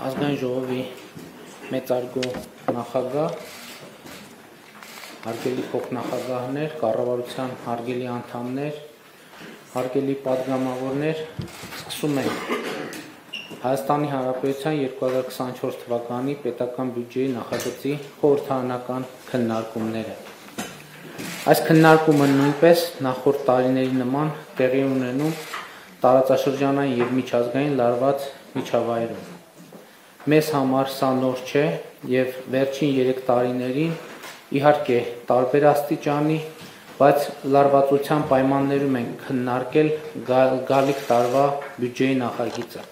Ազգային ժողովի մեծարգո նախագահ, հարգելի փոխնախագահներ, կառավարության հարգելի անդամներ, հարգելի պատգամավորներ, սկսում ենք Հայաստանի Հանրապետության 2024 թվականի պետական բյուջեի նախագծի խորհրդարանական քննարկումները։ Այս քննարկումը նույնպես նախորդ տարիների նման տեղի ունենում տարածաշրջանային եւ միջազգային լարված միջավայրում։ Մեզ համար սա նոր չէ եւ վերջին 3 տարիներին իհարկե տարբեր աստիճանի, բայց լարվածության պայմաններում ենք քննարկել գալիք տարվա բյուջեի նախագիծը։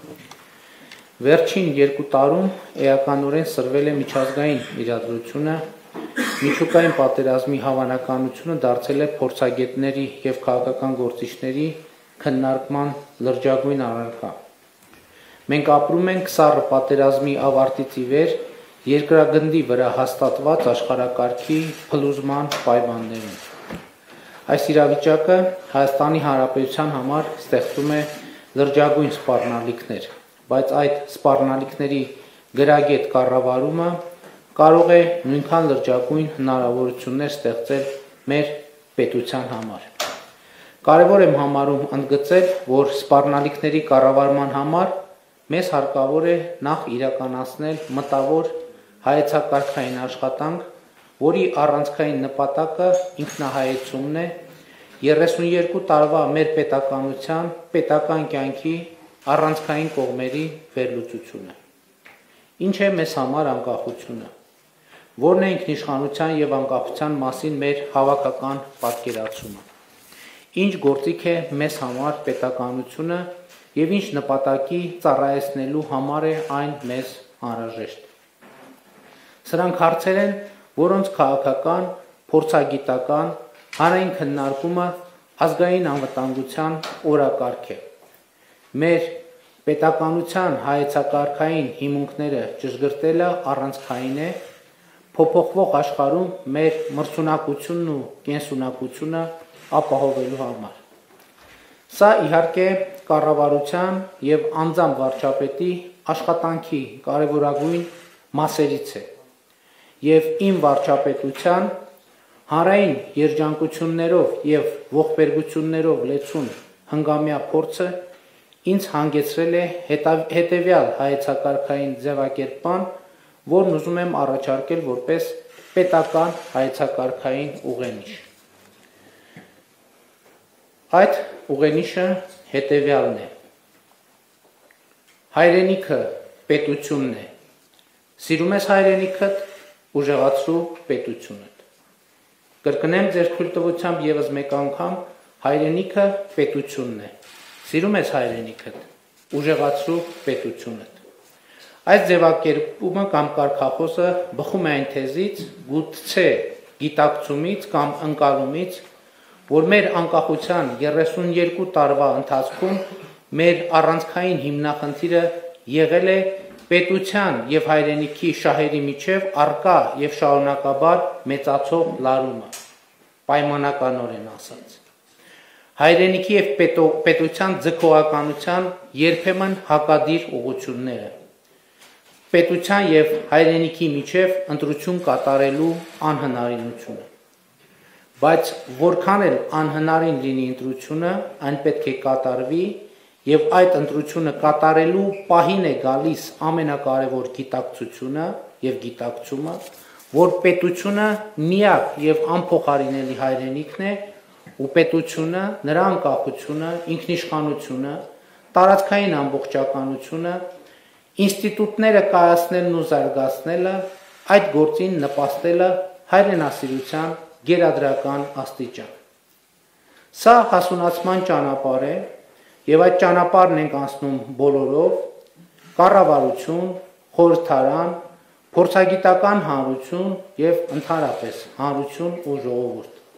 Վերջին 2 տարում էականորեն սրվել է միջազգային իրադրությունը, միջուկային պատերազմի հավանականությունը դարձել է փորձագետների եւ քաղաքական գործիչների քննարկման լրջագույն առարկա։ Մենք ապրում ենք սառը պատերազմի ավարտից ի վեր երկրագնդի վրա հաստատված աշխարհակարգի փլուզման պայմաններում։ Այս իրավիճակը Հայաստանի Հանրապետության համար ստեղծում է լրջագույն սպառնալիքներ, բայց այդ սպառնալիքների գրագետ կառավարումը կարող է նույնքան լրջագույն հնարավորություններ ստեղծել մեր պետության համար։ Կարևոր եմ համարում ընդգծել, որ սպառնալիքների կառավարման համար մեզ հարկավոր է նախ իրականացնել մտավոր հայեցակարգային աշխատանք, որի առանցքային նպատակը ինքնահայեցումն է 32 տարվա մեր պետականության պետական կյանքի առանցքային կողմերի վերլուծությունը։ Ինչ է մեզ համար անկախությունը, որն է ինքնիշխանության եւ անկախության մասին մեր հավաքական պատկերացումը, ինչ գործիք է մեզ համար պետականությունը եւ ինչ նպատակի ծառայեցնելու համար է այն մեզ անհրաժեշտ։ Սրանք հարցեր են, որոնց քաղաքական, փորձագիտական, հանրային քննարկումը ազգային անվտանգության օրակարգ է։ Մեր պետականության հայեցակարգային հիմունքները ճշգրտելը առանցքային է, փոփոխվող աշխարհում մեր մրցունակությունն ու կենսունակությունը ապահովելու համար։ Սա իհարկե կառավարության եւ անձամբ վարչապետի աշխատանքի կարևորագույն մասերից է եւ իմ վարչապետության հանրային երջանկություններով եւ ողբերգություններով լեցուն հնգամյա փորձը ինձ հանգեցրել է հետեւյալ հայեցակարգային ձևակերպման, որն ուզում եմ առաջարկել որպես պետական հայեցակարգային ուղենիշ։ Այդ ուղենիշը հետևյալն է. հայրենիքը պետությունն է, սիրում ես հայրենիքդ, ուժեղացրու պետությունդ։ Կրկնեմ ձեր թույլտվությամբ եւս մեկ անգամ, հայրենիքը պետությունն է, սիրում ես հայրենիքդ, ուժեղացրու պետությունդ։ Այս ձևակերպումը կամ կարգախոսը բխում է այն թեզից, գուցե գիտակցումից կամ ընկալումից, որ մեր անկախության 32 տարվա ընթացքում մեր առանցքային հիմնախնդիրը եղել է պետության եւ հայրենիքի շահերի միջև առկա եւ շարունակաբար մեծացող լարումը, պայմանականորեն ասած։ Հայրենիքի եւ պետության ձգողականության երբեմն հակադիր ուղղությունները, պետության եւ հայրենիքի միջև ընտրություն կատարելու անհնարինությունը։ Բայց որքան էլ անհնարին լինի ընտրությունը, այն պետք է կատարվի եւ այդ ընտրությունը կատարելու պահին է գալիս ամենակարևոր գիտակցությունը եւ գիտակցումը, որ պետությունը միակ եւ անփոխարինելի հայրենիքն է ու պետությունը, նրա անկախությունը, ինքնիշխանությունը, տարածքային ամբողջականությունը, ինստիտուտները կայացնելն ու զարգացնելը, այդ գործին նպաստելը հայրենասիրության գերադրական աստիճան։ Սա հասունացման ճանապարհ է եւ այդ ճանապարհն ենք անցնում բոլորով՝ կառավարություն, խորհրդարան, փորձագիտական հանրություն եւ ընդհանրապես հանրություն ու ժողովուրդ։